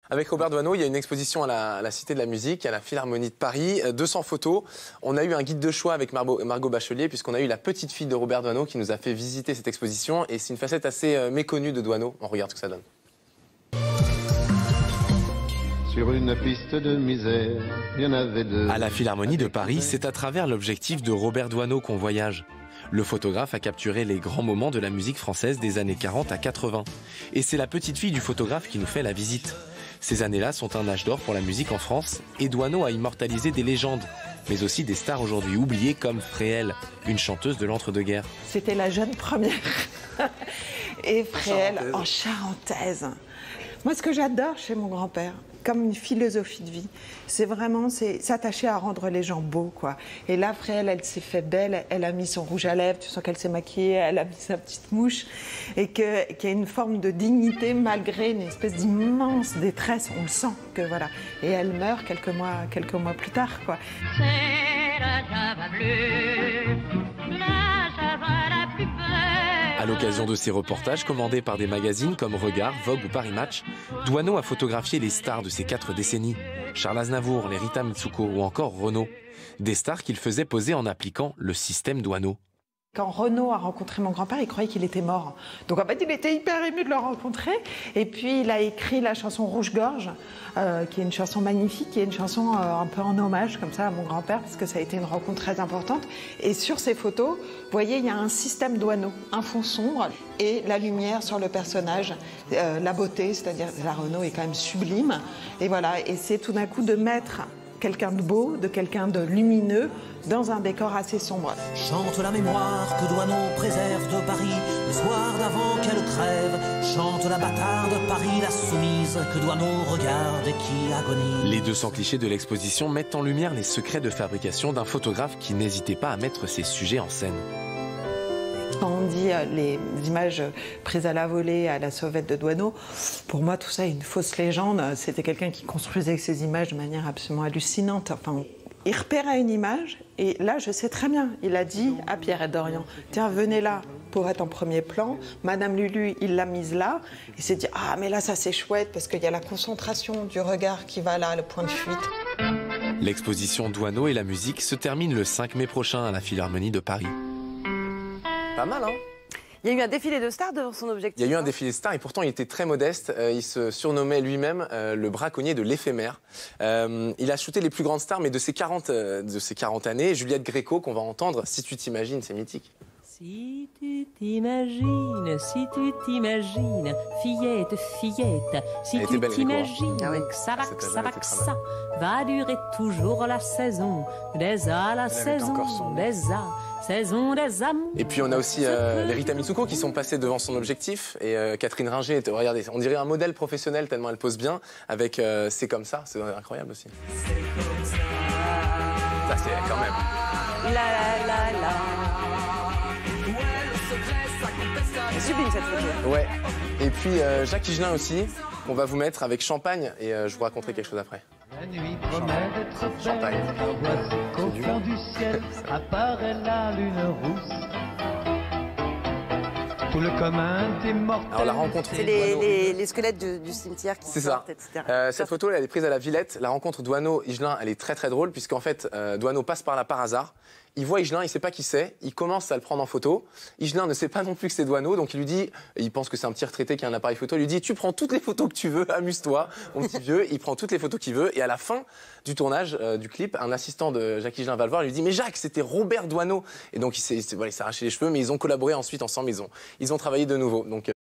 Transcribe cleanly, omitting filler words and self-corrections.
Avec Robert Doisneau, il y a une exposition à la Cité de la Musique, à la Philharmonie de Paris. 200 photos. On a eu un guide de choix avec Margot Bachelier, puisqu'on a eu la petite fille de Robert Doisneau qui nous a fait visiter cette exposition. Et c'est une facette assez méconnue de Doisneau. On regarde ce que ça donne. Sur une piste de misère, il y en avait deux. À la Philharmonie de Paris, c'est à travers l'objectif de Robert Doisneau qu'on voyage. Le photographe a capturé les grands moments de la musique française des années 40 à 80. Et c'est la petite fille du photographe qui nous fait la visite. Ces années-là sont un âge d'or pour la musique en France et Doisneau a immortalisé des légendes, mais aussi des stars aujourd'hui oubliées comme Fréhel, une chanteuse de l'entre-deux-guerres. C'était la jeune première. Et Fréhel en charentaise. Moi, ce que j'adore chez mon grand-père, comme une philosophie de vie, c'est vraiment s'attacher à rendre les gens beaux, quoi. Et là, Fréhel, elle s'est fait belle, elle a mis son rouge à lèvres, tu sens qu'elle s'est maquillée, elle a mis sa petite mouche, et qu'il y a une forme de dignité malgré une espèce d'immense détresse, on le sent, que voilà. Et elle meurt quelques mois plus tard, quoi. C'est la Java bleue, la Java la plus belle. À l'occasion de ces reportages commandés par des magazines comme Regard, Vogue ou Paris Match, Doisneau a photographié les stars de ces 4 décennies. Charles Aznavour, les Rita Mitsuko ou encore Renaud. Des stars qu'il faisait poser en appliquant le système Doisneau. Quand Renaud a rencontré mon grand-père, il croyait qu'il était mort. Donc en fait, il était hyper ému de le rencontrer. Et puis il a écrit la chanson Rouge-Gorge, qui est une chanson magnifique, qui est une chanson un peu en hommage comme ça à mon grand-père, parce que ça a été une rencontre très importante. Et sur ces photos, vous voyez, il y a un système Doisneau, un fond sombre et la lumière sur le personnage, la beauté, c'est-à-dire la Renaud est quand même sublime. Et voilà, et c'est tout d'un coup de mettre quelqu'un de beau, de quelqu'un de lumineux, dans un décor assez sombre. Chante la mémoire que Doisneau préserve de Paris, le soir d'avant qu'elle crève. Chante la bâtarde de Paris, la soumise, que Doisneau regarde et qui agonise. Les 200 clichés de l'exposition mettent en lumière les secrets de fabrication d'un photographe qui n'hésitait pas à mettre ses sujets en scène. Quand on dit les images prises à la volée à la sauvette de Doisneau, pour moi tout ça est une fausse légende. C'était quelqu'un qui construisait ces images de manière absolument hallucinante. Enfin, il repérait une image et là je sais très bien, il a dit à Pierre et Dorian, tiens venez là pour être en premier plan. Madame Lulu, il l'a mise là. Il s'est dit, ah mais là ça c'est chouette parce qu'il y a la concentration du regard qui va là, le point de fuite. L'exposition Doisneau et la musique se termine le 5 mai prochain à la Philharmonie de Paris. Pas mal, hein? Il y a eu un défilé de stars devant son objectif. Il y a eu un défilé de stars et pourtant il était très modeste. Il se surnommait lui-même le braconnier de l'éphémère. Il a shooté les plus grandes stars, mais de ses 40 années, Juliette Gréco, qu'on va entendre, Si tu t'imagines, c'est mythique. Si tu t'imagines, fillette, fillette, si Elle était tu belle, t'imagines Ah oui. que ça va, Cette que ça âge-là va, était que très ça va durer toujours la saison des A, la saison encore son nom. des A, saison des amours. Et puis on a aussi les Rita Mitsuko qui sont passées devant son objectif. Et Catherine Ringer, regardez, on dirait un modèle professionnel tellement elle pose bien. Avec C'est comme ça, c'est incroyable aussi. Ça c'est quand même. La la la la. C'est sublime cette photo. Ouais. Et puis Jacques Higelin aussi, qu'on va vous mettre avec Champagne. Et je vous raconterai quelque chose après. La nuit promet d'être Champagne. belle, voici qu'au C'est fond dur. du ciel apparaît la lune rousse. Tout le commun des mortels. Alors la rencontre. C'est les squelettes du cimetière qui C'est ça. sortent, etc. Cette photo, elle est prise à la Villette. La rencontre Doisneau-Higelin, elle est très très drôle, puisqu'en fait, Doisneau passe par là par hasard. Il voit Higelin, il ne sait pas qui c'est. Il commence à le prendre en photo. Higelin ne sait pas non plus que c'est Doisneau, donc il lui dit, il pense que c'est un petit retraité qui a un appareil photo. Il lui dit, tu prends toutes les photos que tu veux, amuse-toi, mon petit vieux. Il prend toutes les photos qu'il veut. Et à la fin du tournage du clip, un assistant de Jacques Higelin va le voir. Il lui dit, mais Jacques, c'était Robert Doisneau. Et donc il s'est arraché les cheveux, mais ils ont collaboré ensuite ensemble. Ils ont travaillé de nouveau. Donc